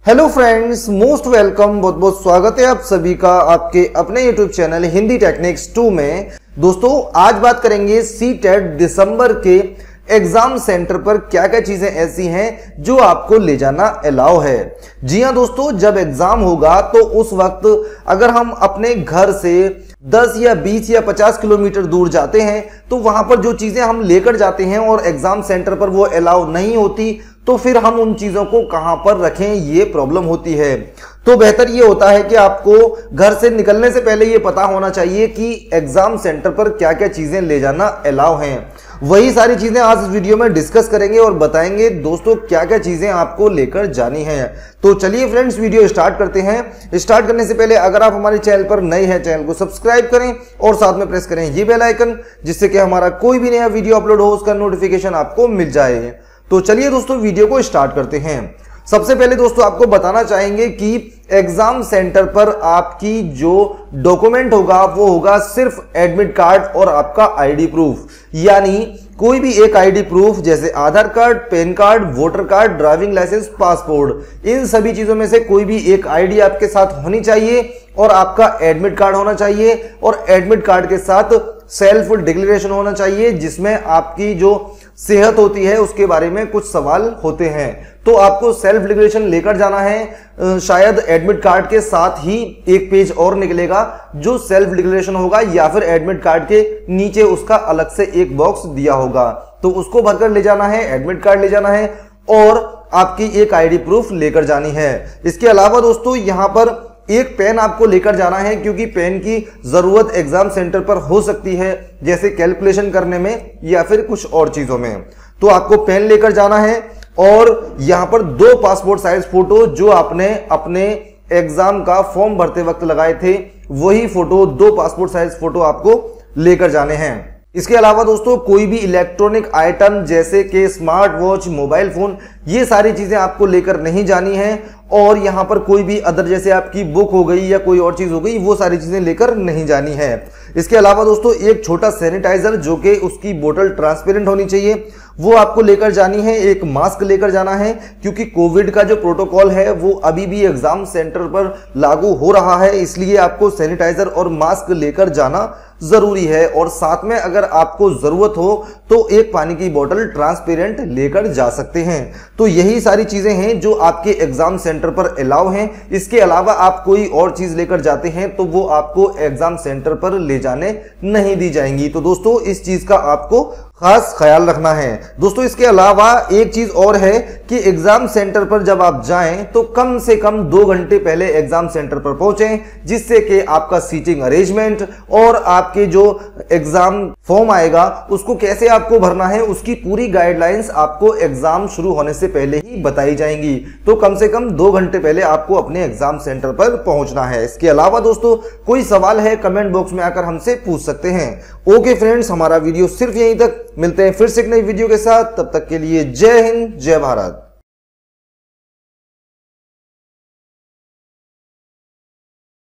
Hello friends, most welcome. बहुत बहुत स्वागत है आप सभी का आपके अपने यूट्यूब चैनल हिंदी टेक्निक्स 2 में। दोस्तों, आज बात करेंगे सीटेट दिसंबर के एग्जाम सेंटर पर क्या क्या चीजें ऐसी हैं जो आपको ले जाना अलाउ है। जी हां दोस्तों, जब एग्जाम होगा तो उस वक्त अगर हम अपने घर से 10 या 20 या 50 किलोमीटर दूर जाते हैं तो वहां पर जो चीजें हम लेकर जाते हैं और एग्जाम सेंटर पर वो अलाउ नहीं होती, तो फिर हम उन चीजों को कहां पर रखें, ये प्रॉब्लम होती है। तो बेहतर ये होता है कि आपको घर से निकलने से पहले ये पता होना चाहिए कि एग्जाम सेंटर पर क्या क्या चीजें ले जाना अलाउ हैं। वही सारी चीजें आज इस वीडियो में डिस्कस करेंगे और बताएंगे दोस्तों क्या क्या चीजें आपको लेकर जानी है। तो चलिए फ्रेंड्स, वीडियो स्टार्ट करते हैं। स्टार्ट करने से पहले अगर आप हमारे चैनल पर नए हैं, चैनल को सब्सक्राइब करें और साथ में प्रेस करें ये बेल आइकन, जिससे कि हमारा कोई भी नया वीडियो अपलोड हो उसका नोटिफिकेशन आपको मिल जाए। तो चलिए दोस्तों, वीडियो को स्टार्ट करते हैं। सबसे पहले दोस्तों आपको बताना चाहेंगे कि एग्जाम सेंटर पर आपकी जो डॉक्यूमेंट होगा वो होगा सिर्फ एडमिट कार्ड और आपका आईडी प्रूफ, यानी कोई भी एक आईडी प्रूफ जैसे Aadhaar card, PAN card, voter card, driving licence, passport, इन सभी चीजों में से कोई भी एक आईडी आपके साथ होनी चाहिए और आपका एडमिट कार्ड होना चाहिए और एडमिट कार्ड के साथ सेल्फ डिक्लेरेशन होना चाहिए जिसमें आपकी जो सेहत होती है उसके बारे में कुछ सवाल होते हैं। तो आपको सेल्फ डिक्लेरेशन लेकर जाना है। शायद एडमिट कार्ड के साथ ही एक पेज और निकलेगा जो सेल्फ डिक्लेरेशन होगा, या फिर एडमिट कार्ड के नीचे उसका अलग से एक बॉक्स दिया होगा, तो उसको भरकर ले जाना है। एडमिट कार्ड ले जाना है और आपकी एक आईडी प्रूफ लेकर जानी है। इसके अलावा दोस्तों यहां पर एक पेन आपको लेकर जाना है, क्योंकि पेन की जरूरत एग्जाम सेंटर पर हो सकती है, जैसे कैलकुलेशन करने में या फिर कुछ और चीजों में। तो आपको पेन लेकर जाना है और यहां पर 2 पासपोर्ट साइज फोटो जो आपने अपने एग्जाम का फॉर्म भरते वक्त लगाए थे, वही फोटो 2 पासपोर्ट साइज फोटो आपको लेकर जाने हैं। इसके अलावा दोस्तों कोई भी इलेक्ट्रॉनिक आइटम जैसे कि स्मार्ट वॉच, मोबाइल फोन, ये सारी चीजें आपको लेकर नहीं जानी है। और यहां पर कोई भी अदर जैसे आपकी बुक हो गई या कोई और चीज हो गई, वो सारी चीजें लेकर नहीं जानी है। इसके अलावा दोस्तों एक छोटा सैनिटाइजर जो कि उसकी बोतल ट्रांसपेरेंट होनी चाहिए, वो आपको लेकर जानी है। एक मास्क लेकर जाना है, क्योंकि कोविड का जो प्रोटोकॉल है वो अभी भी एग्जाम सेंटर पर लागू हो रहा है, इसलिए आपको सैनिटाइजर और मास्क लेकर जाना जरूरी है। और साथ में अगर आपको जरूरत हो तो एक पानी की बोतल ट्रांसपेरेंट लेकर जा सकते हैं। तो यही सारी चीजें हैं जो आपके एग्जाम सेंटर पर अलाउ हैं। इसके अलावा आप कोई और चीज लेकर जाते हैं तो वो आपको एग्जाम सेंटर पर ले जाने नहीं दी जाएंगी। तो दोस्तों इस चीज का आपको खास ख्याल रखना है। दोस्तों इसके अलावा एक चीज और है कि एग्जाम सेंटर पर जब आप जाएं तो कम से कम 2 घंटे पहले एग्जाम सेंटर पर पहुंचें, जिससे कि आपका सीटिंग अरेंजमेंट और आपके जो एग्जाम फॉर्म आएगा उसको कैसे आपको भरना है उसकी पूरी गाइडलाइंस आपको एग्जाम शुरू होने से पहले ही बताई जाएंगी। तो कम से कम 2 घंटे पहले आपको अपने एग्जाम सेंटर पर पहुंचना है। इसके अलावा दोस्तों कोई सवाल है कमेंट बॉक्स में आकर हमसे पूछ सकते हैं। ओके फ्रेंड्स, हमारा वीडियो सिर्फ यहीं तक। मिलते हैं फिर से एक नई वीडियो के साथ, तब तक के लिए जय हिंद, जय भारत।